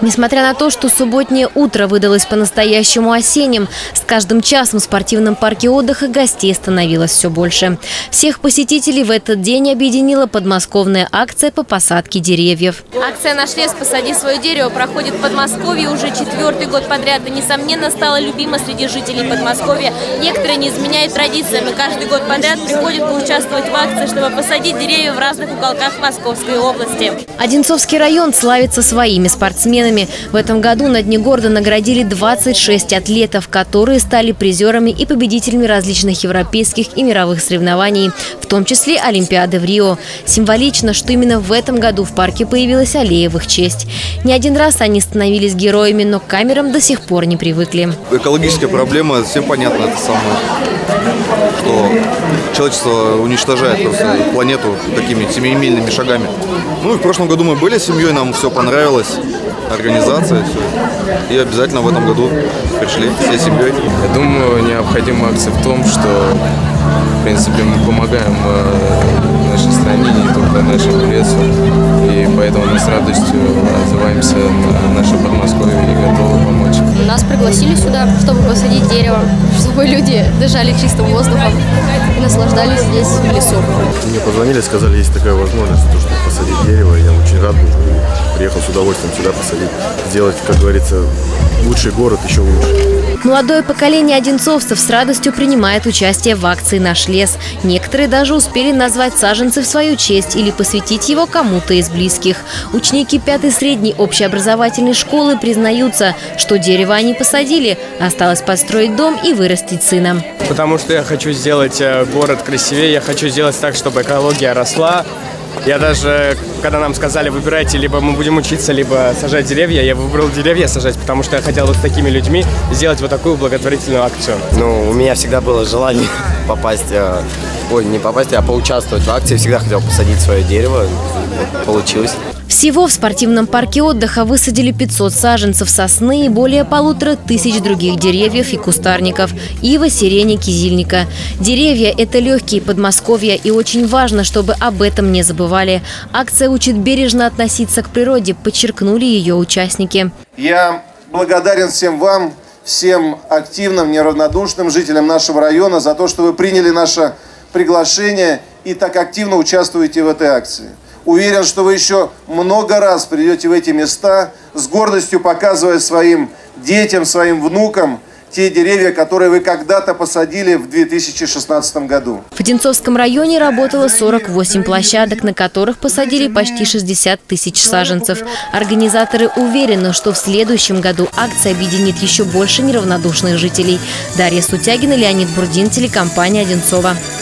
Несмотря на то, что субботнее утро выдалось по-настоящему осенним, с каждым часом в спортивном парке отдыха гостей становилось все больше. Всех посетителей в этот день объединила подмосковная акция по посадке деревьев. Акция «Наш лес. Посади свое дерево» проходит в Подмосковье уже 4-й год подряд и, несомненно, стала любима среди жителей Подмосковья. Некоторые не изменяют традициям и каждый год подряд приходят поучаствовать в акции, чтобы посадить деревья в разных уголках Московской области. Одинцовский район славится своими спортсменами. В этом году на Дне города наградили 26 атлетов, которые стали призерами и победителями различных европейских и мировых соревнований, в том числе Олимпиады в Рио. Символично, что именно в этом году в парке появилась аллея в их честь. Не один раз они становились героями, но к камерам до сих пор не привыкли. Экологическая проблема, всем понятно, это самое, что человечество уничтожает просто планету такими семимильными шагами. Ну и в прошлом году мы были с семьей, нам все понравилось. Организация, все. И обязательно в этом году пришли всей семьей. Я думаю, необходима акция в том, что, в принципе, мы помогаем нашей стране, не только нашему лесу. И поэтому мы с радостью отзываемся на наше Подмосковье и готовы помочь. Нас пригласили сюда, чтобы посадить дерево, чтобы люди дышали чистым воздухом и наслаждались здесь в лесу. Мне позвонили, сказали, есть такая возможность, чтобы посадить дерево. Я очень рад был. Приехал с удовольствием сюда посадить, сделать, как говорится, лучший город еще лучше. Молодое поколение одинцовцев с радостью принимает участие в акции «Наш лес». Некоторые даже успели назвать саженцы в свою честь или посвятить его кому-то из близких. Ученики 5-й средней общеобразовательной школы признаются, что дерево они посадили, осталось построить дом и вырастить сына. Потому что я хочу сделать город красивее, я хочу сделать так, чтобы экология росла. Я даже, когда нам сказали, выбирайте, либо мы будем учиться, либо сажать деревья, я выбрал деревья сажать, потому что я хотел вот с такими людьми сделать вот такую благотворительную акцию. Ну, у меня всегда было желание поучаствовать в акции. Всегда хотел посадить свое дерево. Получилось. Всего в спортивном парке отдыха высадили 500 саженцев сосны и более 1500 других деревьев и кустарников – ива, сирени, кизильника. Деревья – это легкие Подмосковья, и очень важно, чтобы об этом не забывали. Акция учит бережно относиться к природе, подчеркнули ее участники. Я благодарен всем вам, всем активным, неравнодушным жителям нашего района за то, что вы приняли наше приглашение и так активно участвуете в этой акции. Уверен, что вы еще много раз придете в эти места, с гордостью показывая своим детям, своим внукам те деревья, которые вы когда-то посадили в 2016 году. В Одинцовском районе работало 48 площадок, на которых посадили почти 60 000 саженцев. Организаторы уверены, что в следующем году акция объединит еще больше неравнодушных жителей. Дарья Сутягина, Леонид Бурдин, телекомпания «Одинцова».